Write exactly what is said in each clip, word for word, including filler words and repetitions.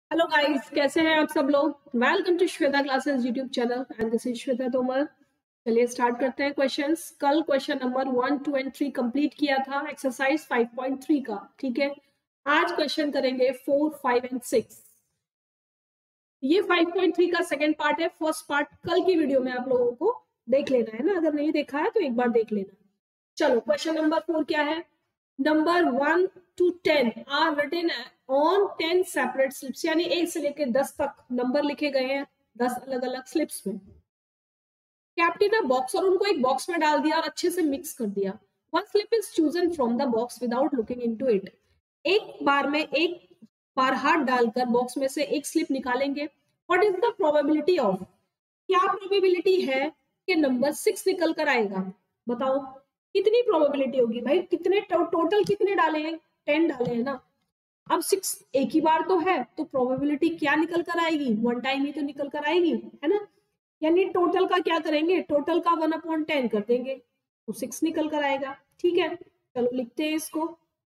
Hello guys, कैसे हैं आप सब लोग। Welcome to Shweta classes YouTube channel and this is Shweta Tomar. चलिए स्टार्ट करते हैं क्वेश्चंस। कल question number one two and three complete किया था एक्सरसाइज फाइव पॉइंट थ्री का। ठीक है, आज क्वेश्चन करेंगे फोर फाइव एंड सिक्स। ये फाइव पॉइंट थ्री का सेकेंड पार्ट है। फर्स्ट पार्ट कल की वीडियो में आप लोगों को देख लेना है ना, अगर नहीं देखा है तो एक बार देख लेना। चलो क्वेश्चन नंबर फोर क्या है। Number one to ten are written on ten separate slips, यानी एक से लेकर दस तक नंबर लिखे गए हैं दस अलग अलग स्लिप्स में। कैप्टन अ बॉक्स, और उनको एक बॉक्स में डाल दिया और अच्छे से मिक्स कर दिया। One slip is chosen from the box without looking into it. एक बार में एक बार हाथ डालकर बॉक्स में से एक स्लिप निकालेंगे। What is the probability of, क्या प्रोबेबिलिटी है कि नंबर सिक्स निकल कर आएगा। बताओ कितनी प्रोबेबिलिटी होगी भाई। कितने टो, टोटल कितने डाले हैं, टेन डाले हैं ना। अब सिक्स एक ही बार तो है, तो प्रोबेबिलिटी क्या निकल कर आएगी, वन टाइम ही तो निकल कर आएगी, है ना। यानी टोटल का क्या करेंगे, टोटल का वन अपॉन टेन कर देंगे तो सिक्स निकल कर आएगा। ठीक है, चलो लिखते हैं इसको।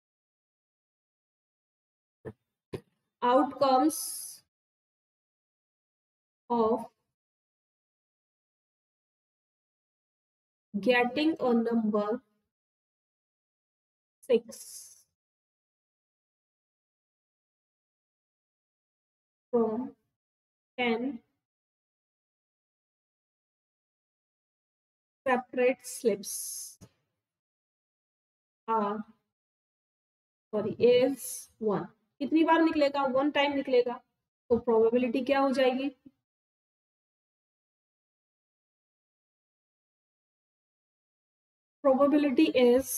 Outcomes of getting a number six from ten separate slips are sorry is one। कितनी बार निकलेगा, वन टाइम निकलेगा, तो प्रोबेबिलिटी क्या हो जाएगी, probability is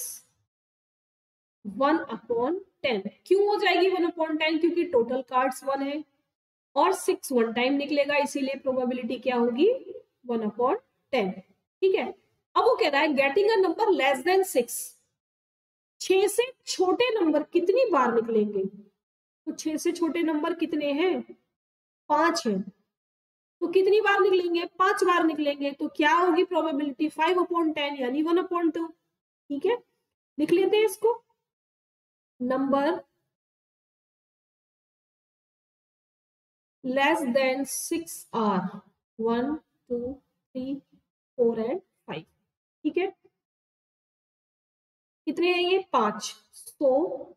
one upon ten. क्यों हो जाएगी वन अपॉन टेन, क्योंकि टोटल कार्ड्स वन है और सिक्स वन टाइम निकलेगा, इसीलिए प्रोबेबिलिटी क्या होगी, वन अपॉन टेन। ठीक है, अब वो कह रहा है getting a number less than six, छह से छोटे नंबर कितनी बार निकलेंगे। तो छह से छोटे नंबर कितने हैं, पांच है, तो कितनी बार निकलेंगे, पांच बार निकलेंगे, तो क्या होगी प्रोबेबिलिटी, फाइव अपॉन टेन यानी वन अपॉन टू। ठीक है, लिख लेते हैं इसको। Number less than six are one two three four and five. ठीक है, कितने हैं ये, पांच। So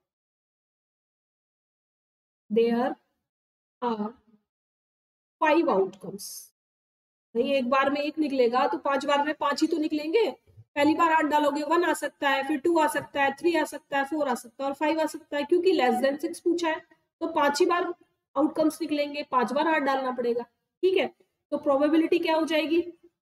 there are five outcomes. भाई एक बार में एक निकलेगा तो पांच बार में पांच ही तो निकलेंगे। पहली बार आठ डालोगे वन आ सकता है, फिर टू आ सकता है, थ्री आ सकता है, फोर आ सकता है और फाइव आ सकता है, क्योंकि लेस देन सिक्स पूछा है तो पांच ही बार आउटकम्स निकलेंगे, पांच बार आठ डालना पड़ेगा। ठीक है, तो प्रोबेबिलिटी क्या हो जाएगी,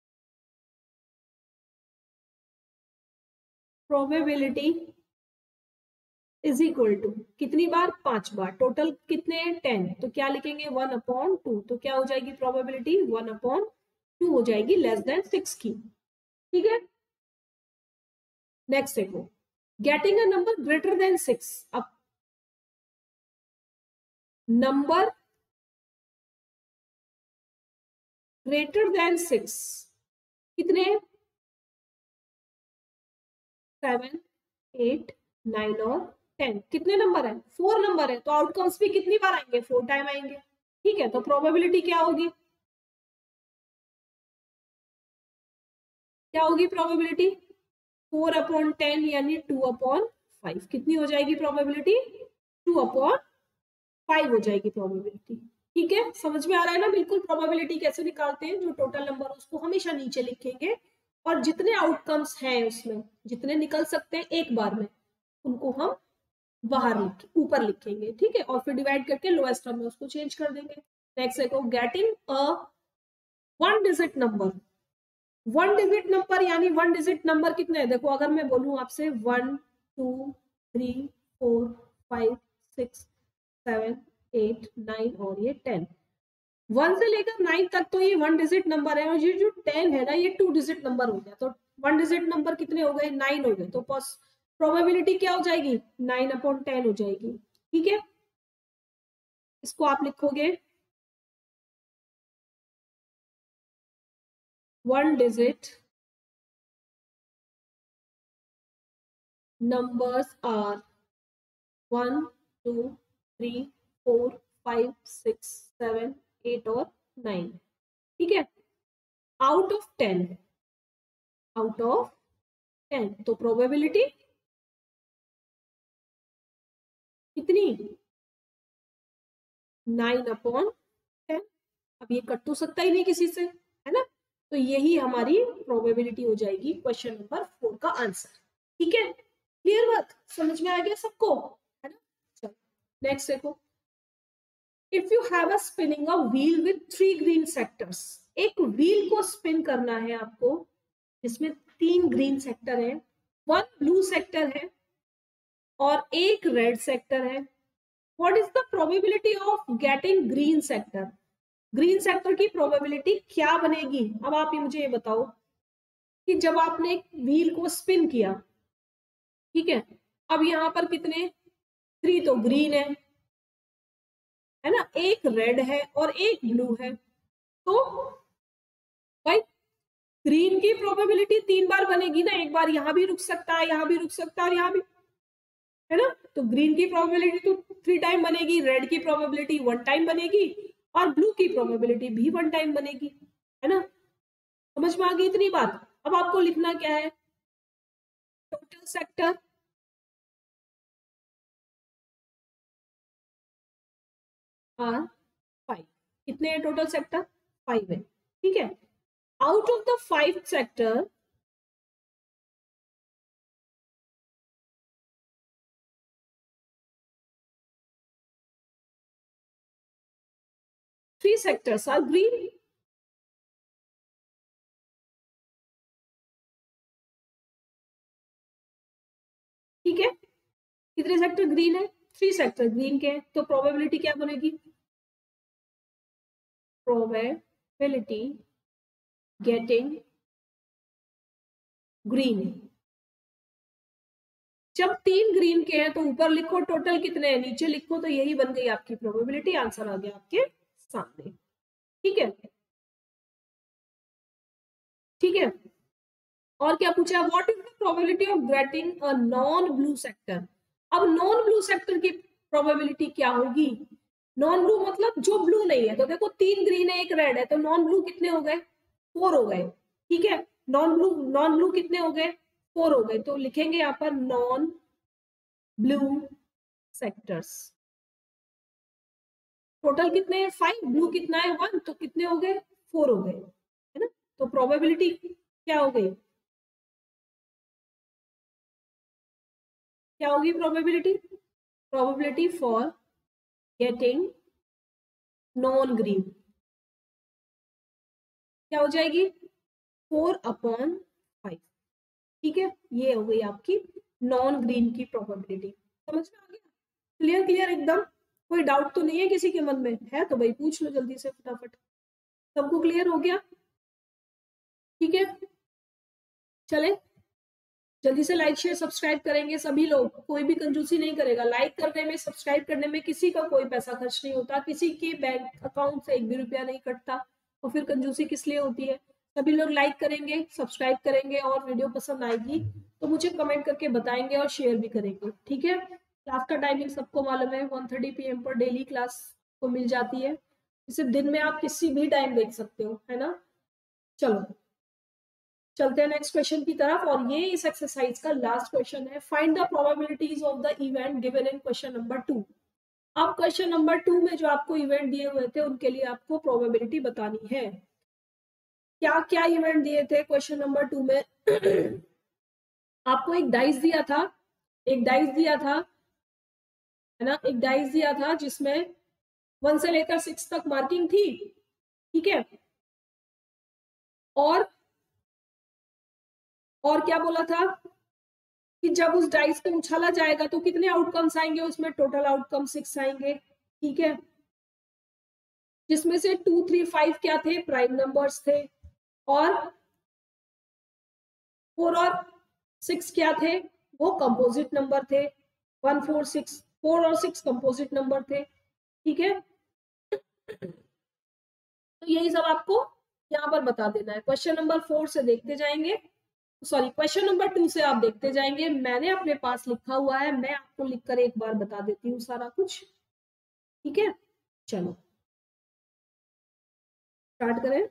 प्रोबेबिलिटी इज इक्वल टू कितनी बार, पांच बार, टोटल कितने हैं, टेन, तो क्या लिखेंगे वन अपॉन टू, तो क्या हो जाएगी प्रोबेबिलिटी, वन अपॉन टू हो जाएगी लेस देन सिक्स की। ठीक है, नेक्स्ट देखो, getting a number greater than six. अब नंबर ग्रेटर देन सिक्स कितने, सेवन एट नाइन और टेन, कितने नंबर है, फोर नंबर है, तो आउटकम्स भी कितनी बार आएंगे, फोर टाइम आएंगे। ठीक है, तो प्रोबेबिलिटी क्या होगी, क्या होगी प्रोबेबिलिटी, फोर अपॉन टेन यानी टू अपॉन फाइव, कितनी हो जाएगी प्रोबेबिलिटी, टू अपॉन फाइव हो जाएगी प्रोबेबिलिटी। ठीक है, समझ में आ रहा है ना बिल्कुल प्रोबेबिलिटी कैसे निकालते हैं। जो टोटल नंबर उसको हमेशा नीचे लिखेंगे और जितने आउटकम्स हैं उसमें जितने निकल सकते हैं एक बार में उनको हम बाहर लिख ऊपर लिखेंगे। ठीक है, और फिर डिवाइड करके लोएस्ट टर्म में उसको चेंज कर देंगे। नेक्स्ट देखो, getting a one digit number. One digit number यानी वन डिजिट नंबर कितने हैं, देखो अगर मैं बोलूं आपसे one two three four five six seven eight nine और ये टेन, वन से लेकर नाइन तक तो ये वन डिजिट नंबर है, और ये जो टेन है ना ये टू डिजिट नंबर हो गया। तो वन डिजिट नंबर कितने हो गए, नाइन हो गए, तो प्रोबेबिलिटी क्या हो जाएगी, नाइन अपॉन टेन हो जाएगी। ठीक है, इसको आप लिखोगे one digit numbers are one, two, three, four, five six seven eight और नाइन, ठीक है, out of ten, out of ten, तो प्रोबेबिलिटी कितनी, नाइन अपॉन टेन। अब ये कट तो सकता ही नहीं किसी से, है ना, तो यही हमारी प्रोबेबिलिटी हो जाएगी क्वेश्चन नंबर फोर का आंसर, ठीक है, क्लियर बात, समझ में आ गया सबको, है ना। चलो नेक्स्ट देखो, if you have a spinning a wheel with three green sectors, एक व्हील को स्पिन करना है आपको जिसमें तीन ग्रीन सेक्टर है, वन ब्लू सेक्टर है और एक रेड सेक्टर है, what is the probability of getting green sector, green sector की प्रोबेबिलिटी क्या बनेगी। अब आप ये मुझे ये बताओ कि जब आपने एक व्हील को स्पिन किया, ठीक है, अब यहां पर कितने, थ्री तो ग्रीन है है ना, एक रेड है और एक ब्लू है, तो भाई ग्रीन की प्रोबेबिलिटी तीन बार बनेगी ना, एक बार यहां भी रुक सकता है, यहां भी रुक सकता है और यहां भी, है ना, तो ग्रीन की प्रोबेबिलिटी तो थ्री टाइम बनेगी, रेड की प्रोबेबिलिटी वन टाइम बनेगी और ब्लू की प्रोबेबिलिटी भी वन टाइम बनेगी, है ना, समझ में आ गई इतनी बात। अब आपको लिखना क्या है, टोटल सेक्टर आर फाइव, कितने हैं टोटल सेक्टर, फाइव है, ठीक है, out of the five sector three sectors are green, ठीक है, कितने सेक्टर ग्रीन है, थ्री सेक्टर ग्रीन के, तो प्रोबेबिलिटी क्या बनेगी, प्रोबेबिलिटी गेटिंग ग्रीन, जब तीन ग्रीन के हैं तो ऊपर लिखो टोटल कितने हैं, नीचे लिखो, तो यही बन गई आपकी प्रोबेबिलिटी, आंसर आ गया आपके सामने, ठीक है, ठीक है। और क्या पूछा, what is the probability of getting a non blue sector, अब नॉन ब्लू सेक्टर की प्रोबेबिलिटी क्या होगी, नॉन ब्लू मतलब जो ब्लू नहीं है, तो देखो तीन ग्रीन है एक रेड है, तो नॉन ब्लू कितने हो गए, फोर हो गए, ठीक है, नॉन ब्लू नॉन ब्लू कितने हो गए, फोर हो गए, तो लिखेंगे यहाँ पर नॉन ब्लू सेक्टर्स, टोटल कितने हैं फाइव, ब्लू कितना है वन, तो कितने हो गए, फोर हो गए, है ना, तो प्रोबेबिलिटी क्या हो गई, क्या होगी probability, probability for getting non green क्या हो जाएगी, फोर अपॉन फाइव, ठीक है, ये हो गई आपकी नॉन ग्रीन की प्रोबेबिलिटी, समझ में आ गया, क्लियर क्लियर एकदम, कोई डाउट तो नहीं है किसी के मन में, है तो भाई पूछ लो जल्दी से फटाफट, सबको क्लियर हो गया, ठीक है, चले जल्दी से लाइक शेयर सब्सक्राइब करेंगे सभी लोग, कोई भी कंजूसी नहीं करेगा, लाइक करने में सब्सक्राइब करने में किसी का कोई पैसा खर्च नहीं होता, किसी के बैंक अकाउंट से एक भी रुपया नहीं कटता, तो फिर कंजूसी किस लिए होती है, सभी लोग लाइक करेंगे सब्सक्राइब करेंगे और वीडियो पसंद आएगी तो मुझे कमेंट करके बताएंगे और शेयर भी करेंगे, ठीक है। क्लास का टाइमिंग सबको मालूम है, वन थर्टी पी एम पर डेली क्लास को मिल जाती है, इसे दिन में आप किसी भी टाइम देख सकते हो, है ना। चलो चलते हैं नेक्स्ट क्वेश्चन की तरफ, और ये इस एक्सरसाइज का लास्ट क्वेश्चन है, find the probabilities of the event given in question number two. अब क्वेश्चन नंबर टू में जो आपको इवेंट दिए हुए थे उनके लिए आपको प्रोबेबिलिटी बतानी है, क्या क्या इवेंट दिए थे क्वेश्चन नंबर टू में आपको एक डाइस दिया था, एक डाइस दिया था, है ना, एक डाइस दिया था जिसमें वन से लेकर सिक्स तक मार्किंग थी, ठीक है, और और क्या बोला था कि जब उस डाइस को उछाला जाएगा तो कितने आउटकम्स आएंगे, उसमें टोटल आउटकम सिक्स आएंगे, ठीक है, जिसमें से टू थ्री फाइव क्या थे, प्राइम नंबर्स थे, और फोर और सिक्स क्या थे, वो कंपोजिट नंबर थे, वन फोर सिक्स फोर और सिक्स कंपोजिट नंबर थे, ठीक है, तो यही सब आपको यहाँ पर बता देना है, क्वेश्चन नंबर फोर से देखते जाएंगे, सॉरी क्वेश्चन नंबर टू से आप देखते जाएंगे, मैंने अपने पास लिखा हुआ है, मैं आपको लिखकर एक बार बता देती हूँ सारा कुछ, ठीक है। चलो स्टार्ट करें।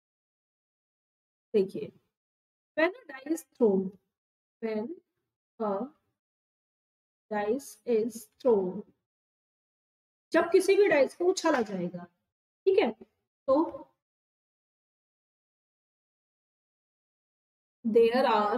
देखिए, when a die is thrown, when a dice is thrown, जब किसी भी डाइस को उछाला जाएगा, ठीक है, तो देयर आर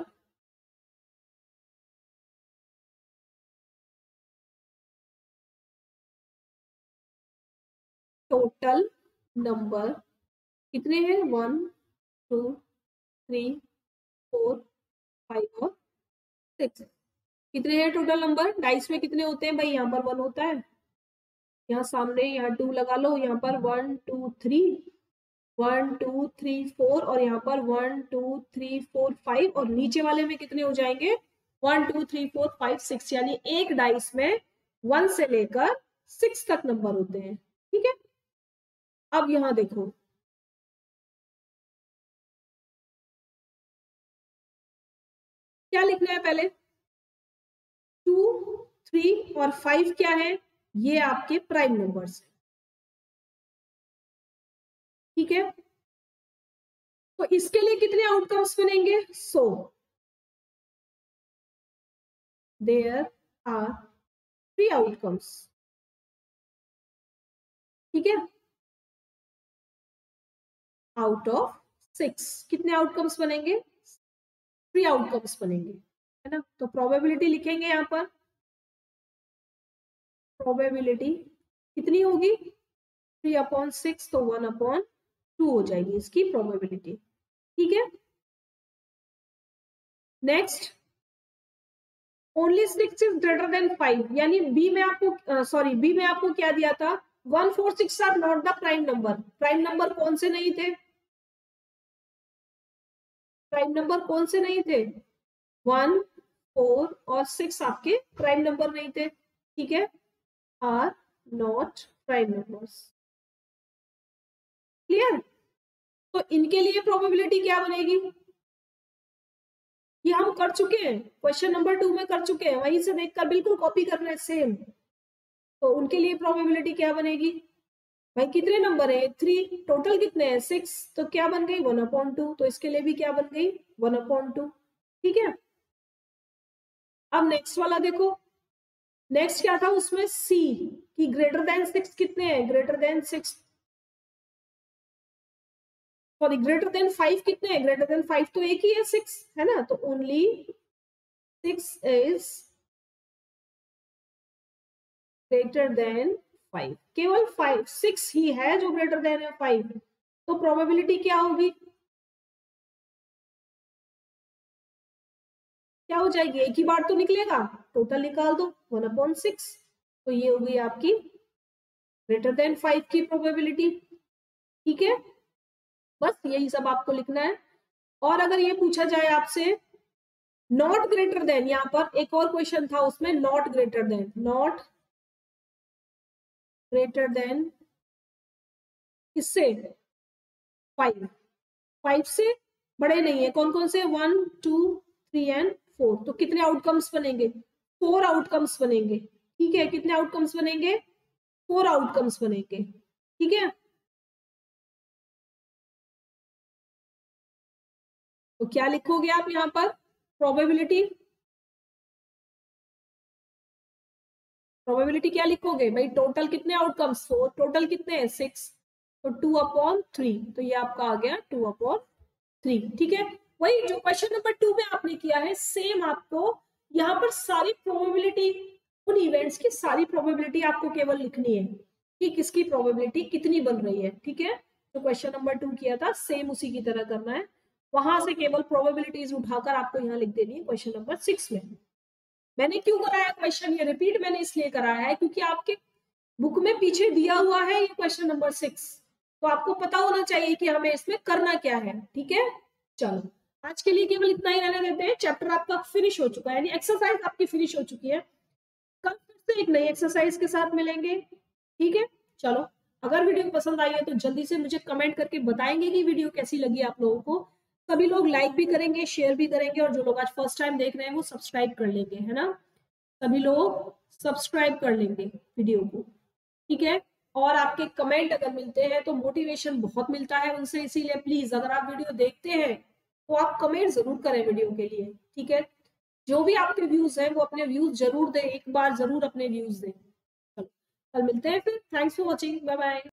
टोटल नंबर कितने हैं, one two three four five और सिक्स। कितने हैं टोटल नंबर, डाइस में कितने होते हैं भाई, यहाँ पर वन होता है, यहाँ सामने यहाँ टू लगा लो, यहाँ पर one two three one two three four और यहाँ पर one two three four five और नीचे वाले में कितने हो जाएंगे, one two three four five six, यानी एक डाइस में वन से लेकर सिक्स तक नंबर होते हैं, ठीक है। अब यहाँ देखो, क्या लिखना है पहले, टू थ्री और फाइव क्या है, ये आपके प्राइम नंबर्स है, ठीक है। तो इसके लिए कितने आउटकम्स बनेंगे, so there are three outcomes, ठीक है, आउट ऑफ सिक्स कितने आउटकम्स बनेंगे, थ्री आउटकम्स बनेंगे, है ना। तो प्रोबेबिलिटी लिखेंगे यहाँ पर, प्रोबेबिलिटी कितनी होगी, थ्री अपॉन सिक्स, तो वन अपॉन टू हो जाएगी इसकी प्रोबेबिलिटी, ठीक है। Next, only six is greater than five, यानी बी में आपको सॉरी बी में आपको क्या दिया था, one four six are not the prime number. Prime number कौन से नहीं थे, प्राइम नंबर कौन से नहीं थे, वन फोर और सिक्स आपके प्राइम नंबर नहीं थे, ठीक है, are not prime numbers, clear. तो इनके लिए प्रोबेबिलिटी क्या बनेगी, ये हम कर चुके हैं, क्वेश्चन नंबर टू में कर चुके हैं, वहीं से देखकर बिल्कुल कॉपी करना है सेम। तो उनके लिए प्रोबेबिलिटी क्या बनेगी, भाई कितने नंबर है, थ्री, टोटल कितने हैं, सिक्स, तो क्या बन गई, वन अपॉन टू, तो इसके लिए भी क्या बन गई, वन अपॉन टू, ठीक है। अब नेक्स्ट वाला देखो, नेक्स्ट क्या था उसमें, सी की ग्रेटर देन सिक्स कितने हैं, greater than six sorry greater than five कितने हैं, ग्रेटर देन फाइव तो एक ही है, सिक्स है ना, तो only six is greater than five, केवल फाइव सिक्स ही है जो ग्रेटर देन है फाइव, तो प्रोबेबिलिटी क्या होगी, क्या हो जाएगी, एक ही बार तो निकलेगा, टोटल निकाल दो, वन अपॉन सिक्स, तो ये हो गई आपकी ग्रेटर देन फाइव की प्रोबेबिलिटी, ठीक है। बस यही सब आपको लिखना है। और अगर ये पूछा जाए आपसे नॉट ग्रेटर देन, यहाँ पर एक और क्वेश्चन था उसमें not greater than, not greater than किससे, फाइव, फाइव से बड़े नहीं है, कौन कौन से, one two three and four, तो कितने आउटकम्स बनेंगे, फोर आउटकम्स बनेंगे, ठीक है, कितने आउटकम्स बनेंगे, फोर आउटकम्स बनेंगे, ठीक है। तो क्या लिखोगे आप यहाँ पर, प्रोबेबिलिटी, प्रोबेबिलिटी क्या लिखोगे भाई, टोटल कितने आउटकम्स, फोर, टोटल कितने हैं, सिक्स, तो टू अपॉन थ्री, तो ये आपका आ गया टू अपॉन थ्री, ठीक है। वही जो क्वेश्चन नंबर टू में आपने किया है सेम आपको यहाँ पर सारी प्रोबेबिलिटी, उन इवेंट्स की सारी प्रोबेबिलिटी आपको केवल लिखनी है कि किसकी प्रोबेबिलिटी कितनी बन रही है, ठीक है। तो क्वेश्चन नंबर टू किया था सेम उसी की तरह करना है, वहां से केवल प्रोबेबिलिटीज उठाकर आपको यहाँ लिख देनी है क्वेश्चन नंबर सिक्स में। मैंने क्यों कराया क्वेश्चन, ये रिपीट मैंने इसलिए कराया है क्योंकि आपके बुक में पीछे दिया हुआ है ये क्वेश्चन नंबर सिक्स, तो आपको पता होना चाहिए कि हमें इसमें करना क्या है, ठीक है। चलो आज के लिए केवल इतना ही रहने देते हैं, चैप्टर आपका फिनिश हो चुका है, यानी एक्सरसाइज आपकी फिनिश हो चुकी है। कल फिर से एक नई एक्सरसाइज के साथ मिलेंगे, ठीक है। चलो अगर वीडियो पसंद आई है तो जल्दी से मुझे कमेंट करके बताएंगे कि वीडियो कैसी लगी आप लोगों को। सभी लोग लाइक भी करेंगे, शेयर भी करेंगे, और जो लोग आज फर्स्ट टाइम देख रहे हैं वो सब्सक्राइब कर लेंगे, है ना, सभी लोग सब्सक्राइब कर लेंगे वीडियो को, ठीक है। और आपके कमेंट अगर मिलते हैं तो मोटिवेशन बहुत मिलता है उनसे। इसीलिए प्लीज अगर आप वीडियो देखते हैं तो आप कमेंट जरूर करें वीडियो के लिए, ठीक है। जो भी आपके व्यूज हैं वो अपने व्यूज जरूर दें, एक बार जरूर अपने व्यूज दें। कल मिलते हैं फिर। Thanks for watching, bye bye.